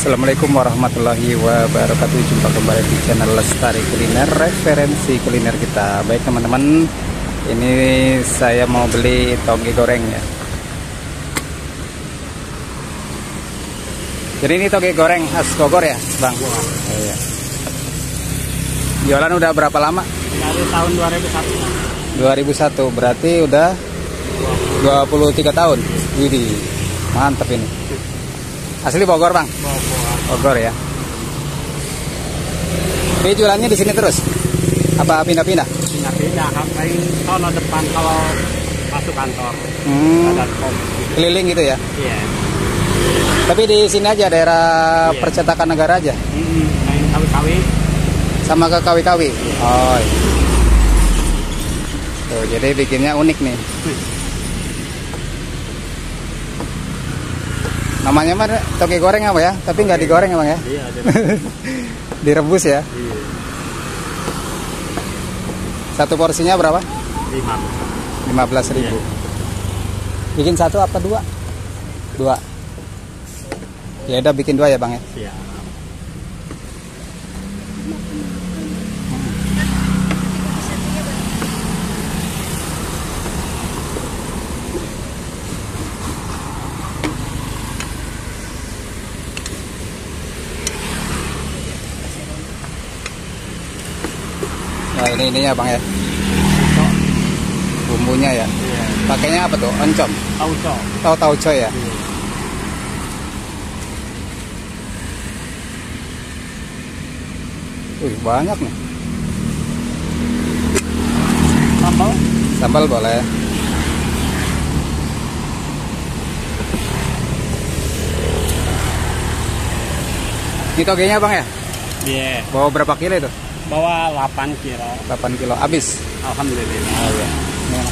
Assalamualaikum warahmatullahi wabarakatuh. Jumpa kembali di channel Lestari Kuliner, referensi kuliner kita. Baik teman-teman, ini saya mau beli toge goreng ya. Jadi ini toge goreng khas Bogor ya Bang? Iya. Jualan udah berapa lama? Dari tahun 2001, berarti udah 23 tahun. Widih, mantep ini. Asli Bogor Bang? Bogor ya. Ini jualannya di sini terus? Apa pindah-pindah? Pindah-pindah, paling sono depan kalau masuk kantor. Ada pom. Keliling gitu ya? Iya. Tapi di sini aja, daerah Percetakan Negara aja? Main kawi-kawi. Sama ke kawi-kawi? Oh iya. Tuh, jadi bikinnya unik nih. Namanya mah toge goreng apa ya? Tapi nggak digoreng emang ya? Iya, direbus ya? Iya. Satu porsinya berapa? 15.000. Iya. Bikin satu apa dua? Dua. Ya udah bikin dua ya Bang ya? Iya. Nah ininya Bang ya? Bumbunya ya? Iya. Pakainya apa tuh? Oncom? Tauco. Oh tauco ya? Iya. Wih banyak nih. Sambal? Sambal boleh. Ini togenya Bang ya? Iya. Bawa berapa kilo itu? Bawa 8 kilo. 8 kilo habis. Alhamdulillah. Oh iya. Ini.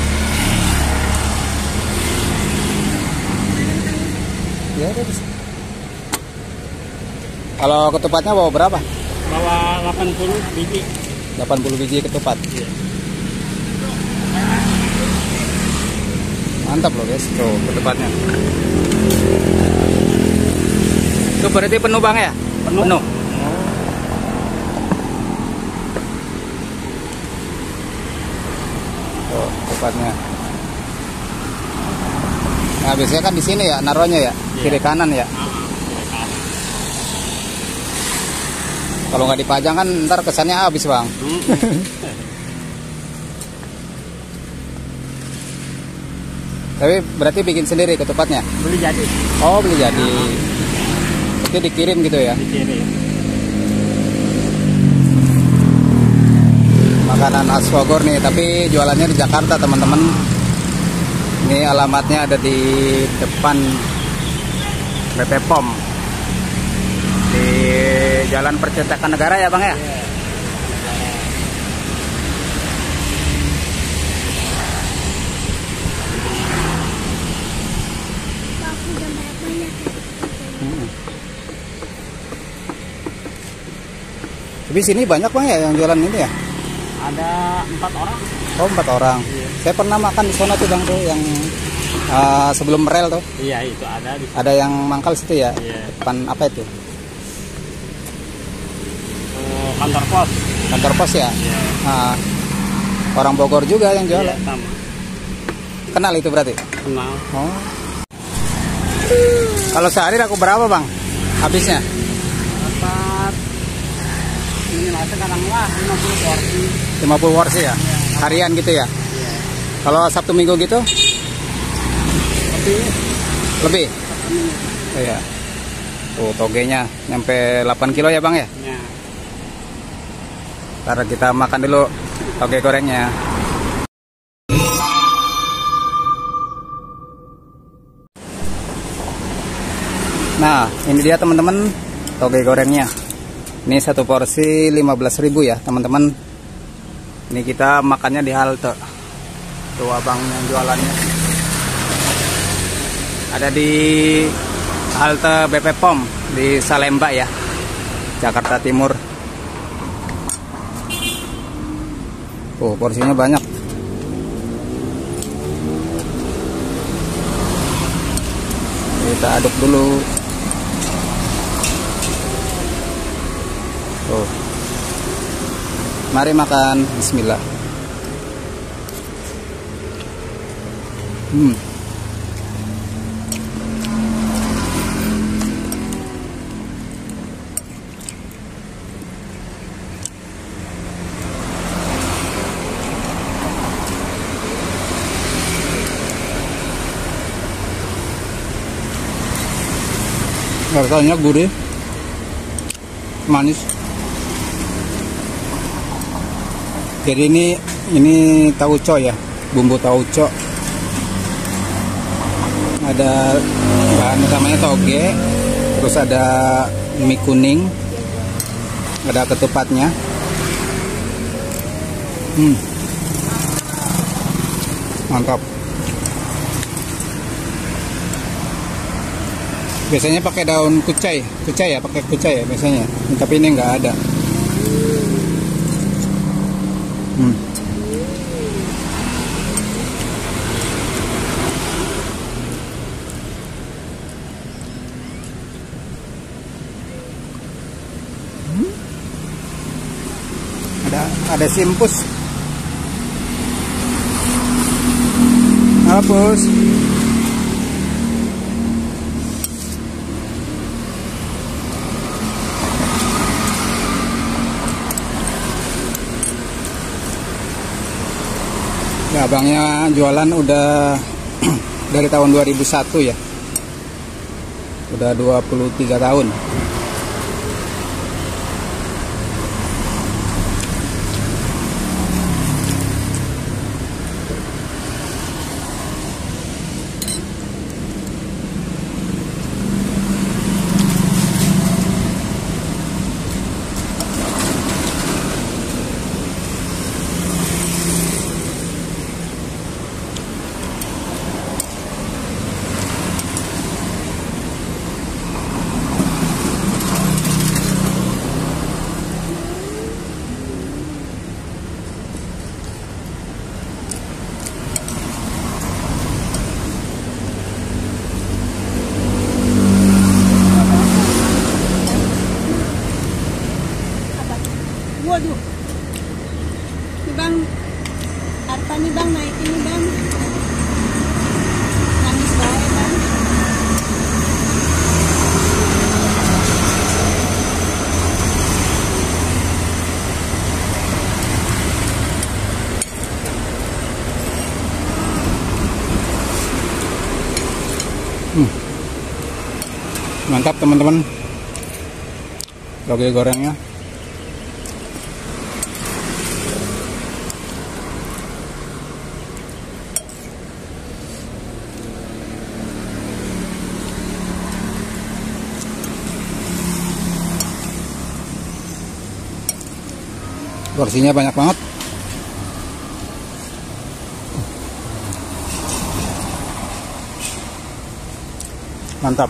Ya udah bisa. Kalau ketupatnya bawa berapa? Bawa 80 biji. 80 biji ketupat. Iya. Mantap loh guys, tuh ketupatnya. Itu berarti penuh Bang ya? Penuh. Tuh ketupatnya. Nah biasanya kan di sini ya naruhnya ya, kiri kanan ya. Kalau nggak dipajang kan ntar kesannya habis Bang. Tapi berarti bikin sendiri ketupatnya? Beli jadi. Oh beli jadi. Berarti dikirim gitu ya? Dikirim. Makanan khas Bogor nih, tapi jualannya di Jakarta teman-teman. Ini alamatnya ada di depan BP POM di Jalan Percetakan Negara ya Bang ya? Tapi sini banyak Bang ya yang jualan ini ya? Ada 4 orang. Oh 4 orang. Iya. Saya pernah makan di sana tuh Bang tuh yang sebelum rel tuh. Iya itu ada di Ada yang mangkal situ ya? Iya. Depan apa itu? kantor pos. Kantor pos ya? Iya. Nah, orang Bogor juga yang jualan. Iya, sama. Kenal itu berarti? Kenal. Oh. Kalau sehari laku berapa Bang? Habisnya? Dapat ini lah sekarang lah 50 porsi. 50 porsi ya? Harian gitu ya? Iya. Kalau Sabtu Minggu gitu? Lebih? Iya. Tuh togenya nyampe 8 kilo ya Bang ya? Ya. Ntar kita makan dulu toge gorengnya. Nah ini dia teman-teman toge gorengnya. Ini satu porsi 15.000 ya teman-teman. Ini kita makannya di halte. Tuh abang yang jualannya. Ada di halte BP POM di Salemba ya, Jakarta Timur. Oh porsinya banyak. Kita aduk dulu. Tuh. Mari makan. Bismillah. Rasanya gurih, manis. Jadi ini tauco ya, bumbu tauco. Ada bahan utamanya toge, terus ada mie kuning, ada ketupatnya. Mantap. Biasanya pakai daun kucai ya, pakai kucai ya biasanya. Tapi ini nggak ada. Ada simpus. Hapus. Ya, abangnya jualan udah dari tahun 2001 ya. Udah 23 tahun. Waduh, nih bang, harta nih bang, naikin nih bang, nangis banget bang. Mantap teman-teman, toge gorengnya. Porsinya banyak banget. Mantap.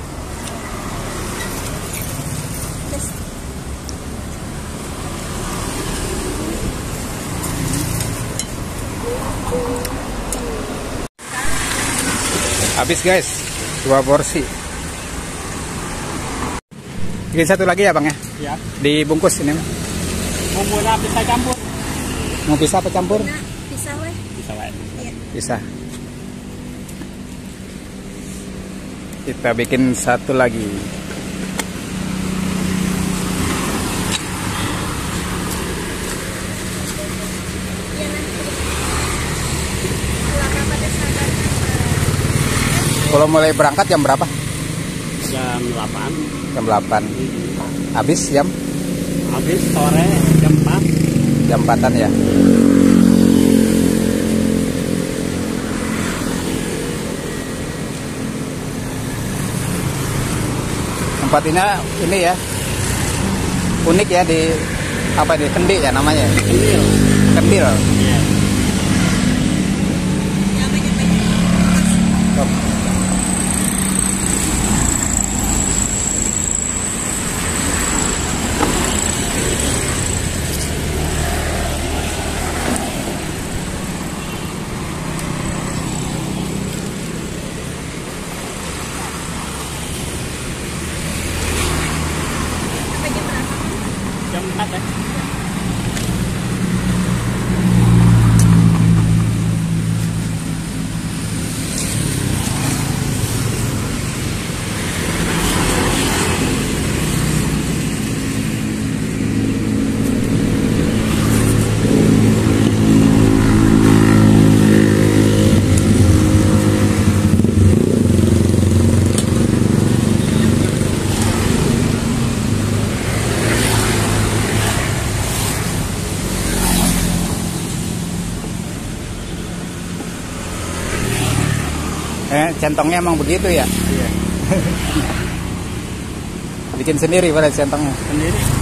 Habis guys, 2 porsi. Bikin satu lagi ya bang ya? Ya. Dibungkus ini. Bumbunya bisa campur. Mau pisah apa campur? Pisah weh. Bisa weh. Iya. Pisah. Kita bikin satu lagi. Iya nanti. Kalau pada sadar. Kalau mulai berangkat jam berapa? Jam 8. Jam 8. Habis jam? Habis sore jam 4. Jam 4-an ya. Tempatnya ini ya. Unik ya, di apa di Kendi ya namanya? Kendil. Kendil. Iya. Ya banyak-banyak. Top. Sampai jam berapa? Jam 4 ya. Centongnya emang begitu ya? Iya. Bikin sendiri pada centongnya? Sendiri.